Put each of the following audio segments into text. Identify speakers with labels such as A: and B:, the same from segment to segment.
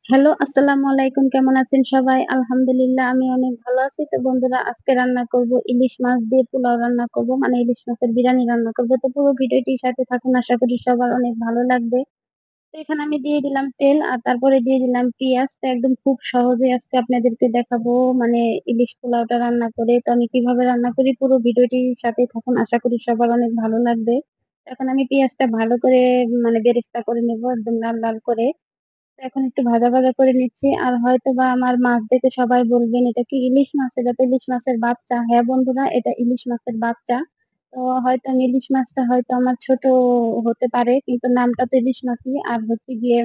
A: Hello, আসসালামু আলাইকুম। কেমন আছেন সবাই? আলহামদুলিল্লাহ আমি অনেক ভালো আছি। তো বন্ধুরা আজকে রান্না করব ইলিশ মাছ দিয়ে পোলাও রান্না করব। মানে ইলিশ মাছের বিরিয়ানি রান্না করব। তো পুরো ভিডিওটির সাথে থাকুন। আশা করি সবার অনেক ভালো লাগবে। তো এখানে আমি দিয়ে দিলাম তেল আর তারপরে দিয়ে দিলাম পিঁয়াজ। তো একদম খুব সহজে আজকে আপনাদেরকে দেখাবো মানে ইলিশ পোলাওটা রান্না করে। তো আমি কিভাবে রান্না করি পুরো ভিডিওটির সাথেই থাকুন। আশা করি সবার অনেক ভালো লাগবে। এখন আমি পেঁয়াজটা ভালো করে মানে বেরেস্তা করে নেব একদম লাল, লাল করে। এখন একটু ভাজা, ভাজা করে নিচ্ছি। আর হয়তোবা আমার মাছ দেখে সবাই বলবেন, "এটা কি ইলিশ মাছ? এটা তো ইলিশ মাছের বাচ্চা।" হ্যাঁ বন্ধুরা, এটা ইলিশ মাছের বাচ্চা। তো হয়তো আমি ইলিশ মাছটা হয়তো আমার ছোট হতে পারে, কিন্তু নামটা তো ইলিশ মাছই। আর হচ্ছে গিয়ে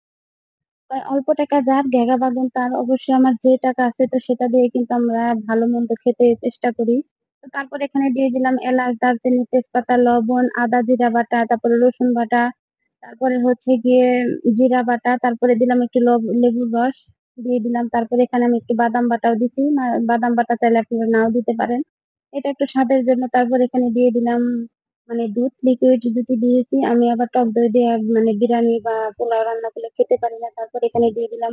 A: অল্প টাকা যার ঘেঘা বাগুন তার অবশ্যই আমার যে টাকা আছে তো সেটা দিয়ে কিন্তু আমরা ভালো মন্দ খেতে চেষ্টা করি। তো তারপর এখানে দিয়ে দিলাম এলাচ, দারচিনি, তেজপাতা, লবণ, আদা, জিরা বাটা, তারপরে রসুন বাটা, তারপরে হচ্ছে গিয়ে জিরা বাটা, তারপরে দিলাম একটু লেবুর রস দিয়ে দিলাম। তারপরে এখানে আমি একটু বাদাম বাটাও দিছি। বাদাম বাটা চাইলে আপনারা নাও দিতে পারেন। এটা একটু স্বাদের জন্য। তারপর এখানে দিয়ে দিলাম মানে দুধ, লিকুইড দুধ দিয়েছি। আমি আবার টক দই দিয়ে মানে বিরিয়ানি বা পোলাও রান্না করলে খেতে পারি না। তারপর এখানে দিয়ে দিলাম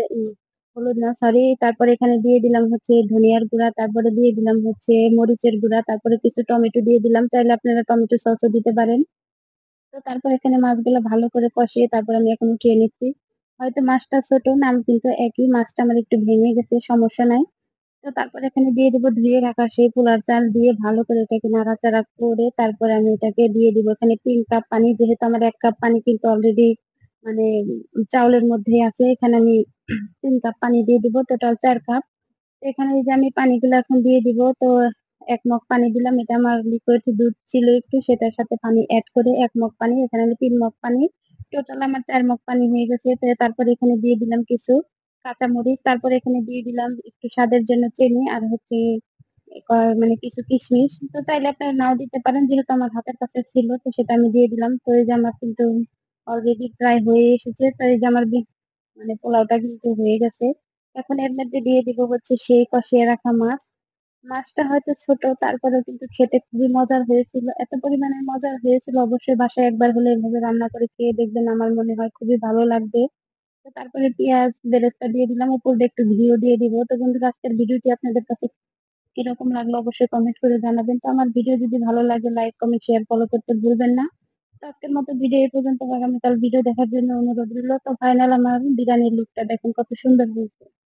A: হলুদ না সরি, তারপরে এখানে দিয়ে দিলাম হচ্ছে ধনিয়ার গুঁড়া, তারপরে দিয়ে দিলাম হচ্ছে মরিচের গুঁড়া, তারপরে কিছু টমেটো দিয়ে দিলাম। চাইলে আপনারা টমেটো সসও দিতে পারেন। তো তারপর এখানে মাছগুলো ভালো করে কষিয়ে তারপর আমি এখন উঠিয়ে নিচ্ছি। হয়তো মাছটা ছোট, নাম কিন্তু একই। মাছটা আমার একটু ভেঙে গেছে, সমস্যা নাই। তো তারপর এখানে দিয়ে দিব ধুয়ে রাখা সেই পোলার চাল দিয়ে ভালো করে এটাকে নাড়াচাড়া করে তারপরে আমি এটাকে দিয়ে দিব এখানে ৩ কাপ পানি। যেহেতু আমার ১ কাপ পানি কিন্তু অলরেডি মানে চাউলের মধ্যেই আছে। এখানে আমি ৩ কাপ পানি দিয়ে দিব, টোটাল ৪ কাপ। এখানে এই যে আমি পানিগুলো এখন দিয়ে দিব। তো ১ মগ পানি দিলাম। এটা আমার লিকুইড দুধ ছিল একটু, সেটার সাথে পানি এড করে ১ মগ পানি। এখানে আমি ৩ মগ পানি। টোটাল আমার ৪ মগ পানি হয়ে গেছে। তো তারপরে এখানে দিয়ে দিলাম কিছু কাঁচামরিচ। তারপরে এখানে দিয়ে দিলাম একটু স্বাদের জন্য চিনি আর হচ্ছে মানে কিছু কিশমিশ। তো চাইলে আপনারা নাও দিতে পারেন। যেহেতু আমার হাতের কাছে ছিল তো সেটা আমি দিয়ে দিলাম। তো এই যে আমার কিন্তু অলরেডি প্রায় হয়ে এসেছে। তো এই যে আমার মানে পোলাওটা কিন্তু হয়ে গেছে। এখন এর মধ্যে দিয়ে দিব হচ্ছে সেই কষিয়ে রাখা মাছ। মাছটা হয়তো ছোট, তারপরেও কিন্তু খেতে খুবই মজার হয়েছিল। এত পরিমাণে মজার হয়েছিল অবশ্যই বাসায় একবার হলে এভাবে রান্না করে খেয়ে দেখবেন। আমার মনে হয় খুবই ভালো লাগবে। তো তারপরে পেঁয়াজ বেরেস্তা দিয়ে দিলাম। উপর দিয়ে একটু ঘিও দিয়ে দিব। তো বন্ধুরা আজকের ভিডিওটি আপনাদের কাছে কিরকম লাগলো অবশ্যই কমেন্ট করে জানাবেন। তো আমার ভিডিও যদি ভালো লাগে লাইক, কমেন্ট, শেয়ার, ফলো করতে ভুলবেন না। তো আজকের মতো ভিডিও এই পর্যন্ত। আগামীকাল ভিডিও দেখার জন্য অনুরোধ রইল। তো ফাইনাল আমার বিরিয়ানির লুকটা দেখেন কত সুন্দর হয়েছে।